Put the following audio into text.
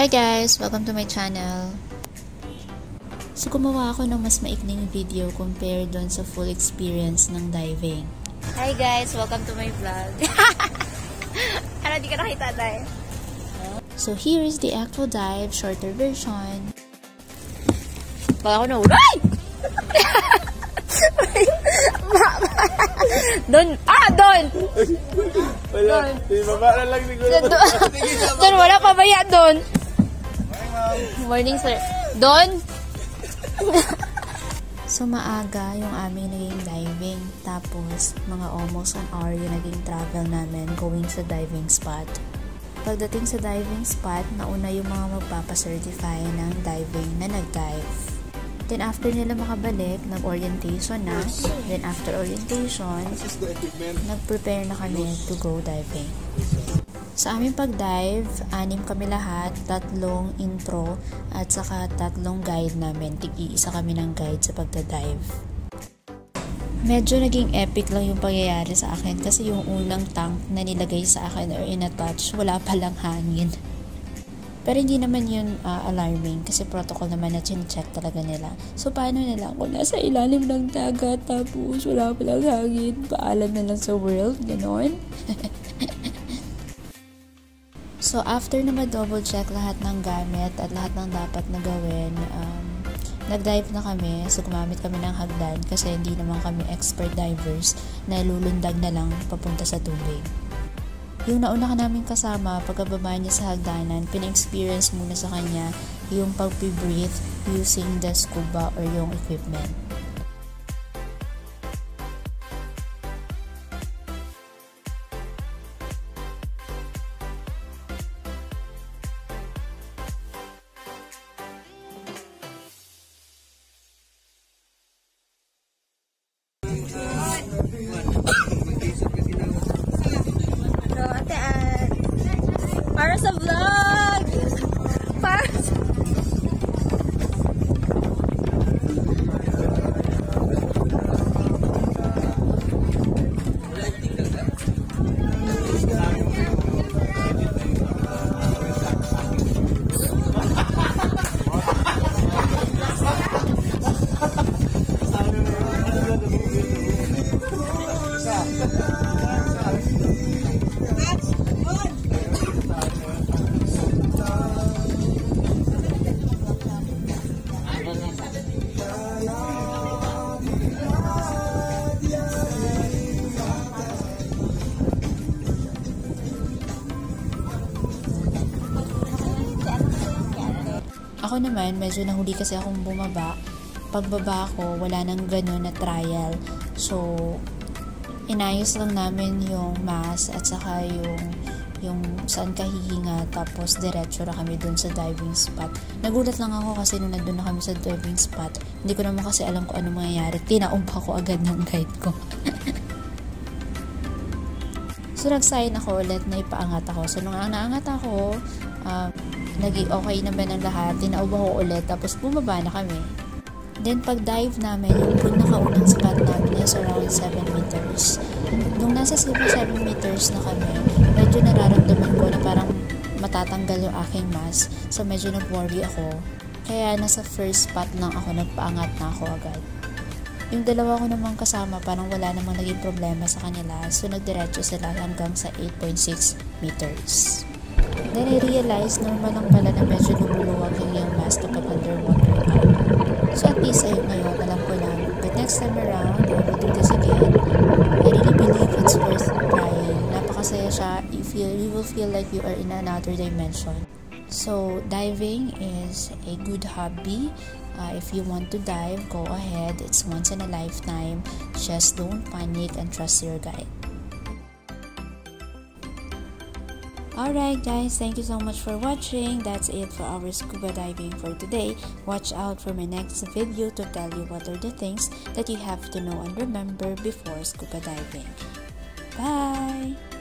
Hi guys! Welcome to my channel. So gumawa ako ng mas maikling video compared doon sa full experience ng diving. Hi guys! Welcome to my vlog. Ano, di ka nakita dahil? So here is the actual dive, shorter version. Baka ako na-uray! Doon! Doon! Wala. Di baba na lang siguro. Doon, wala pa ba yan doon? Morning, sir. Doon? So maaga yung aming naging diving. Tapos mga almost an hour yung naging travel namin going sa diving spot. Pagdating sa diving spot, nauna yung mga magpapacertify ng diving na nag-dive. Then after nila makabalik, nag-orientation na. Then after orientation, nag-prepare na kami to go diving. Sa aming pag-dive, 6 kami lahat, 3 intro at saka 3 guide namin. Tig-iisa kami ng guide sa pagda-dive. Medyo naging epic lang yung pangyayari sa akin kasi yung unang tank na nilagay sa akin or in-attach, wala palang hangin. Pero hindi naman yun alarming kasi protocol naman na check talaga nila. So paano na lang kung nasa ilalim ng dagat tapos wala palang hangin, paalam na lang sa world, gano'n? So after na ma-double check lahat ng gamit at lahat ng dapat na gawin, nag-dive na kami. So gumamit kami ng hagdan kasi hindi naman kami expert divers na lulundag na lang papunta sa tubig. Yung nauna ka namin kasama, pagkababa niya sa hagdanan, pina-experience muna sa kanya yung pag-breathe using the scuba or yung equipment. Para sa vlog! Para sa... Ako naman, medyo nahuli kasi akong bumaba. Pagbaba ko, wala nang gano'n na trial. So, inayos lang namin yung mask at saka yung saan ka hihinga. Tapos, diretso na kami dun sa diving spot. Nagulat lang ako kasi nung nandun na kami sa diving spot, hindi ko naman kasi alam kung ano mangyayari. Tinaumpa ko agad ng guide ko. So, nag-sign ako ulit na ipaangat ako. So, nung naangat ako, naging okay naman ang lahat, tinauba ko ulit, tapos bumaba na kami. Then pag dive namin, yung pinakaunang spot namin is around 7 meters. Nung nasa 7 meters na kami, medyo nararamdaman ko na parang matatanggal yung aking mask, so medyo nag-worry ako. Kaya nasa first spot lang ako, nagpaangat na ako agad. Yung dalawa ko namang kasama, parang wala namang naging problema sa kanila, so nagdiretso sila hanggang sa 8.6 meters. Then I realized normal lang pala na medyo lumuluwag yung mask kapag underwater ka. So at least ayun ngayon, alam ko lang. But next time around, I will do this again. I really believe it's worth trying. Napakasaya siya. You will feel like you are in another dimension. So diving is a good hobby. If you want to dive, go ahead. It's once in a lifetime. Just don't panic and trust your guide. Alright guys, thank you so much for watching. That's it for our scuba diving for today. Watch out for my next video to tell you what are the things that you have to know and remember before scuba diving. Bye!